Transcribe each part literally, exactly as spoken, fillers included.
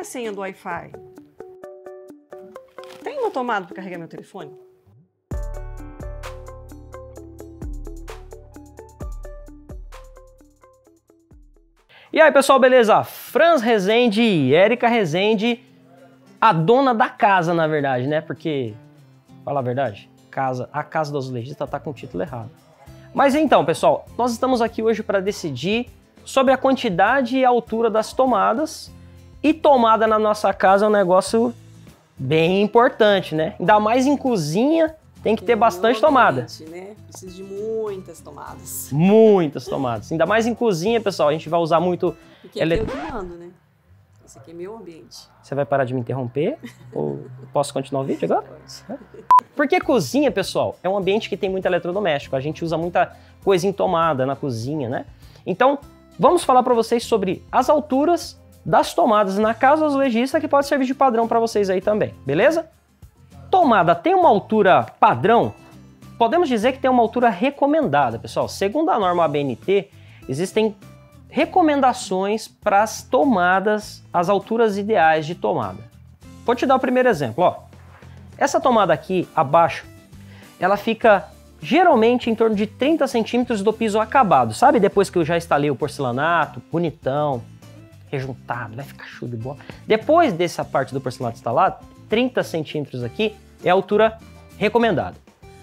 a senha do Wi-Fi? Tem uma tomada para carregar meu telefone? E aí, pessoal, beleza? Franz Rezende e Érica Rezende, a dona da casa, na verdade, né? Porque, fala a verdade, casa, a casa do azulejista tá com o título errado. Mas então, pessoal, nós estamos aqui hoje para decidir sobre a quantidade e altura das tomadas. E tomada na nossa casa é um negócio bem importante, né? Ainda mais em cozinha, tem que ter bastante tomada. Né? Precisa de muitas tomadas. Muitas tomadas. Ainda mais em cozinha, pessoal, a gente vai usar muito... Porque aqui eu que mando, né? Esse aqui é meu ambiente. Você vai parar de me interromper? Ou posso continuar o vídeo agora? Pode. Porque cozinha, pessoal, é um ambiente que tem muito eletrodoméstico. A gente usa muita coisa em tomada na cozinha, né? Então, vamos falar para vocês sobre as alturas das tomadas na casa azulejista, que pode servir de padrão para vocês aí também, beleza? Tomada tem uma altura padrão? Podemos dizer que tem uma altura recomendada, pessoal. Segundo a norma A B N T, existem recomendações para as tomadas, as alturas ideais de tomada. Vou te dar o primeiro exemplo, ó. Essa tomada aqui, abaixo, ela fica geralmente em torno de trinta centímetros do piso acabado. Sabe, depois que eu já instalei o porcelanato, bonitão, rejuntado, vai ficar show de bola. Depois dessa parte do porcelanato instalado, trinta centímetros aqui é a altura recomendada.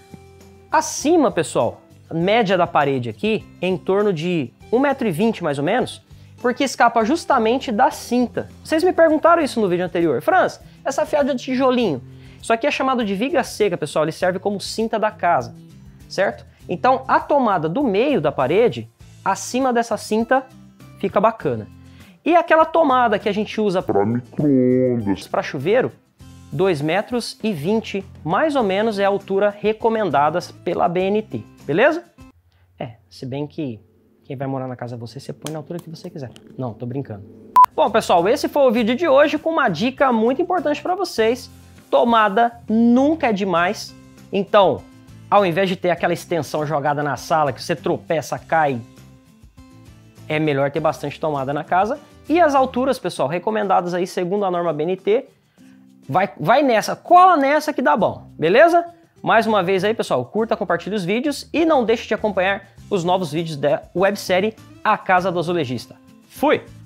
Acima, pessoal, a média da parede aqui é em torno de um metro e vinte mais ou menos, porque escapa justamente da cinta. Vocês me perguntaram isso no vídeo anterior. Franz, essa fiada de tijolinho, isso aqui é chamado de viga seca, pessoal, ele serve como cinta da casa, certo? Então a tomada do meio da parede, acima dessa cinta, fica bacana. E aquela tomada que a gente usa para micro-ondas, para chuveiro, dois metros e vinte, mais ou menos, é a altura recomendada pela A B N T, beleza? É, se bem que quem vai morar na casa é você, você põe na altura que você quiser. Não, tô brincando. Bom, pessoal, esse foi o vídeo de hoje com uma dica muito importante para vocês. Tomada nunca é demais. Então, ao invés de ter aquela extensão jogada na sala, que você tropeça, cai, é melhor ter bastante tomada na casa. E as alturas, pessoal, recomendadas aí segundo a norma B N T, vai, vai nessa, cola nessa que dá bom, beleza? Mais uma vez aí, pessoal, curta, compartilhe os vídeos e não deixe de acompanhar os novos vídeos da websérie A Casa do Azulejista. Fui!